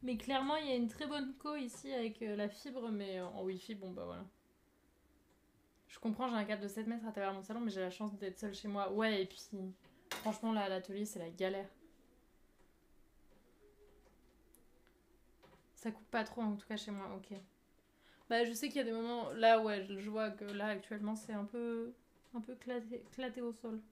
Mais clairement, il y a une très bonne co ici avec la fibre, mais en Wi-Fi, bon bah voilà. Je comprends, j'ai un câble de 7 mètres à travers mon salon, mais j'ai la chance d'être seule chez moi. Ouais, et puis franchement, là, à l'atelier, c'est la galère. Ça coupe pas trop, en tout cas chez moi, ok. Bah, je sais qu'il y a des moments, là, ouais, je vois que là, actuellement, c'est un peu éclaté au sol.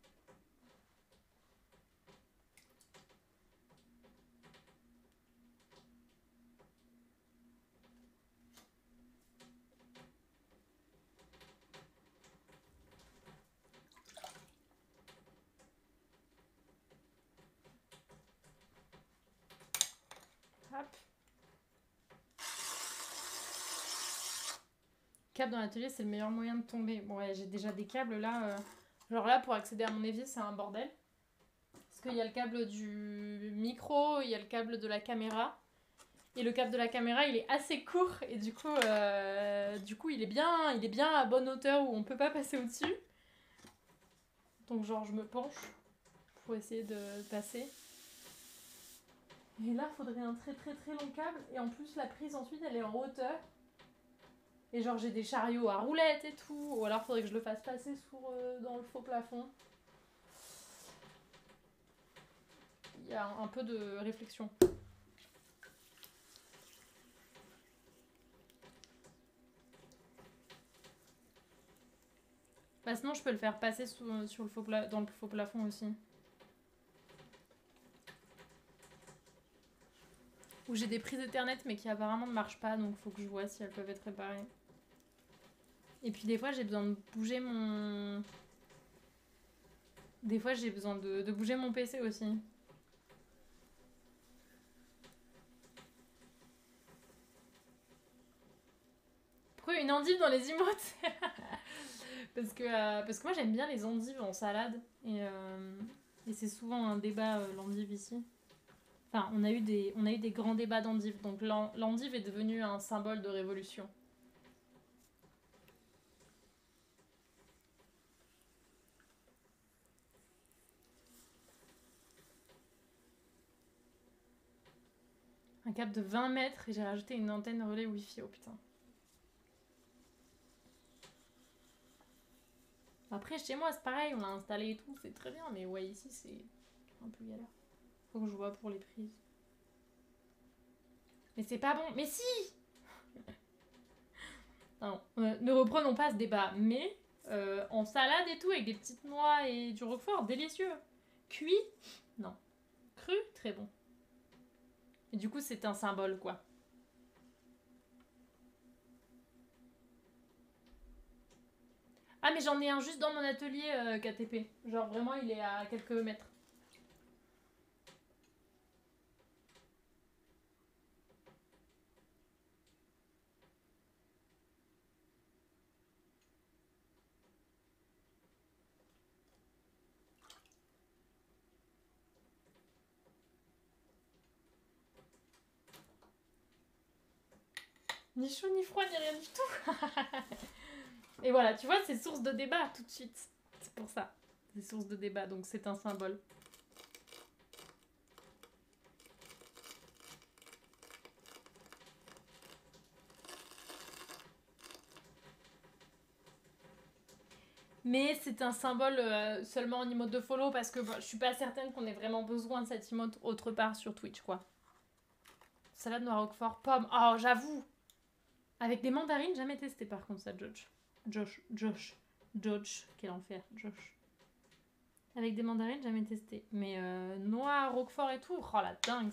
Hop. Câble dans l'atelier, c'est le meilleur moyen de tomber. Bon, ouais, j'ai déjà des câbles là. Genre là, pour accéder à mon évier, c'est un bordel. Parce qu'il y a le câble du micro, il y a le câble de la caméra. Et le câble de la caméra, il est assez court. Et du coup il est bien à bonne hauteur où on peut pas passer au-dessus. Donc genre, je me penche pour essayer de passer. Et là, il faudrait un très très très long câble. Et en plus, la prise ensuite, elle est en hauteur. Et genre, j'ai des chariots à roulettes et tout. Ou alors, il faudrait que je le fasse passer dans le faux plafond. Il y a un peu de réflexion. Bah, sinon, je peux le faire passer dans le faux plafond aussi. Où j'ai des prises Ethernet mais qui apparemment ne marchent pas, donc il faut que je vois si elles peuvent être réparées. Et puis des fois, j'ai besoin de bouger mon... Des fois, j'ai besoin de bouger mon PC aussi. Pourquoi une endive dans les emotes? Parce que moi, j'aime bien les endives en salade. Et c'est souvent un débat, l'endive ici. Enfin, on a eu des grands débats d'endives. Donc l'endive est devenue un symbole de révolution. Un câble de 20 mètres et j'ai rajouté une antenne relais Wi-Fi. Oh putain. Après, chez moi, c'est pareil, on l'a installé et tout, c'est très bien. Mais ouais, ici, c'est un peu galère. Faut que je vois pour les prises. Mais c'est pas bon. Mais si! Non, ne reprenons pas ce débat. Mais en salade et tout, avec des petites noix et du roquefort, délicieux. Cuit? Non. Cru? Très bon. Et du coup, c'est un symbole, quoi. Ah, mais j'en ai un juste dans mon atelier KTP. Genre, vraiment, il est à quelques mètres. Ni chaud, ni froid, ni rien du tout. Et voilà, tu vois, c'est source de débat tout de suite. C'est pour ça. C'est source de débat, donc c'est un symbole. Mais c'est un symbole seulement en emote de follow parce que je suis pas certaine qu'on ait vraiment besoin de cette emote autre part sur Twitch, quoi. Salade noire roquefort, pomme. Oh, j'avoue. Avec des mandarines, jamais testé par contre ça, Josh. Quel enfer, Josh. Avec des mandarines, jamais testé. Mais noix, roquefort et tout, oh la dingue.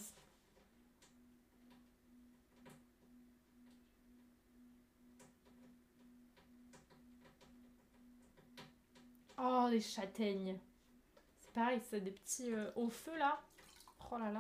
Oh, des châtaignes. C'est pareil, c'est des petits au feu là. Oh là là.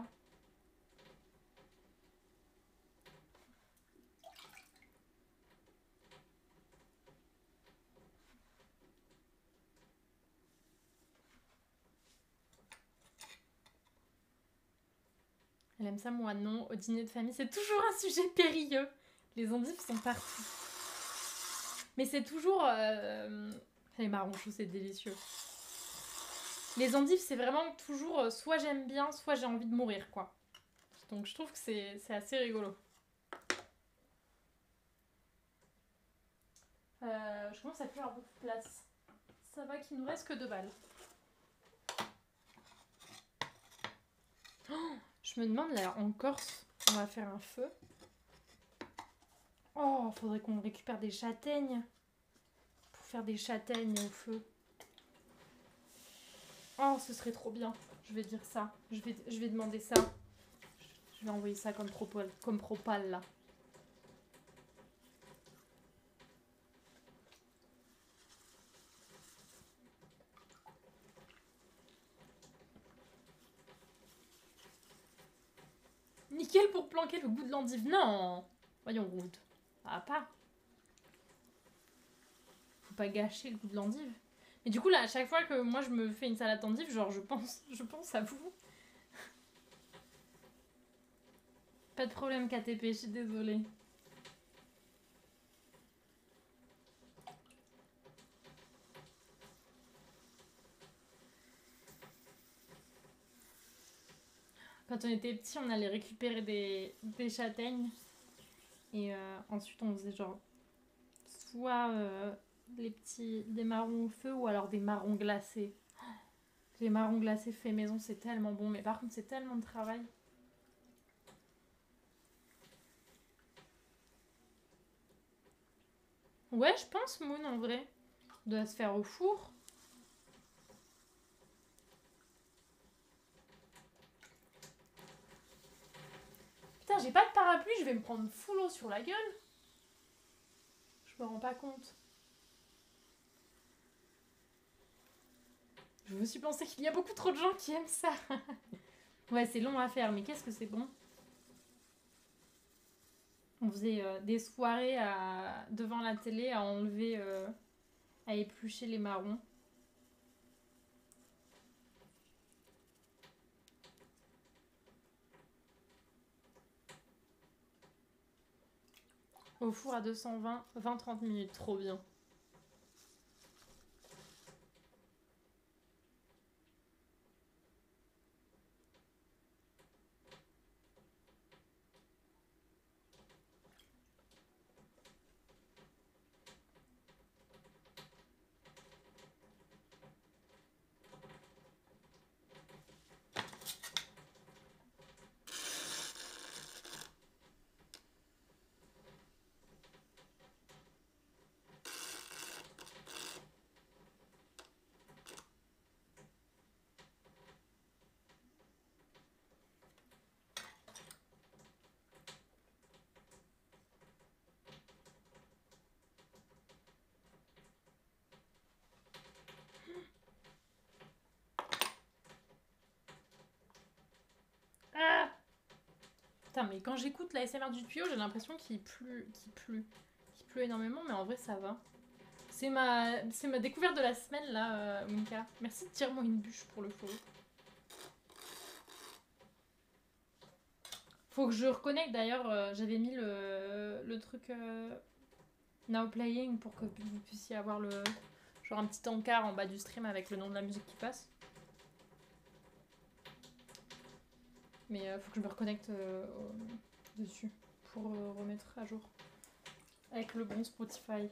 Elle aime ça, moi non. Au dîner de famille, c'est toujours un sujet périlleux. Les endives sont partout. Mais c'est toujours... Les marronchous, c'est délicieux. Les endives, c'est vraiment toujours soit j'aime bien, soit j'ai envie de mourir, quoi. Donc je trouve que c'est assez rigolo. Je commence à plus avoir beaucoup de place. Ça va qu'il nous reste que 2 balles. Oh, je me demande là, en Corse, on va faire un feu. Oh, faudrait qu'on récupère des châtaignes. Pour faire des châtaignes au feu. Oh, ce serait trop bien. Je vais dire ça. Je vais demander ça. Je vais envoyer ça comme propale là. Nickel pour planquer le goût de l'endive. Non. Voyons, Ruth. Ah, pas. Faut pas gâcher le goût de l'endive. Mais du coup, là, à chaque fois que moi je me fais une salade d'endive, genre je pense à vous. Pas de problème, KTP, je suis désolée. Quand on était petit, on allait récupérer des châtaignes. Et ensuite, on faisait genre soit des marrons au feu ou alors des marrons glacés. Les marrons glacés faits maison, c'est tellement bon. Mais par contre, c'est tellement de travail. Ouais, je pense, Moon, en vrai. Doit se faire au four. Putain, j'ai pas de parapluie, je vais me prendre full eau sur la gueule. Je me rends pas compte. Je me suis pensé qu'il y a beaucoup trop de gens qui aiment ça. Ouais, c'est long à faire, mais qu'est-ce que c'est bon. On faisait des soirées devant la télé à enlever, à éplucher les marrons. Au four à 220, 20-30 minutes, trop bien. Ah putain, mais quand j'écoute la SMR du tuyau, j'ai l'impression qu'il pleut énormément, mais en vrai, ça va. C'est ma découverte de la semaine, là, Minka. Merci de tirer moi une bûche pour le faux. Faut que je reconnecte, d'ailleurs, j'avais mis le truc Now Playing pour que vous puissiez avoir genre un petit encart en bas du stream avec le nom de la musique qui passe. Mais faut que je me reconnecte dessus pour remettre à jour. Avec le bon Spotify.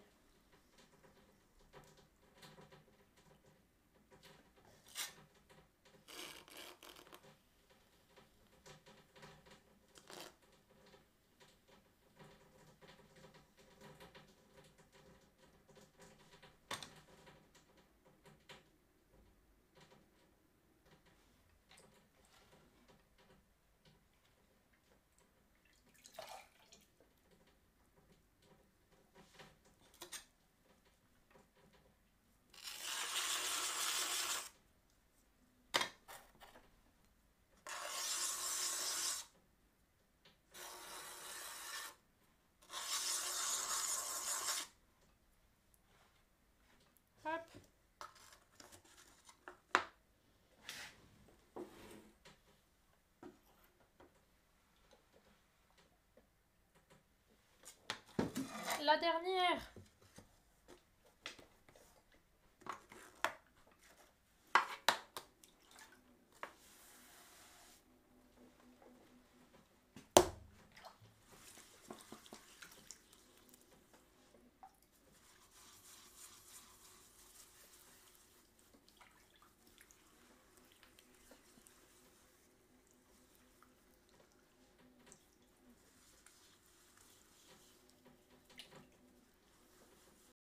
La dernière.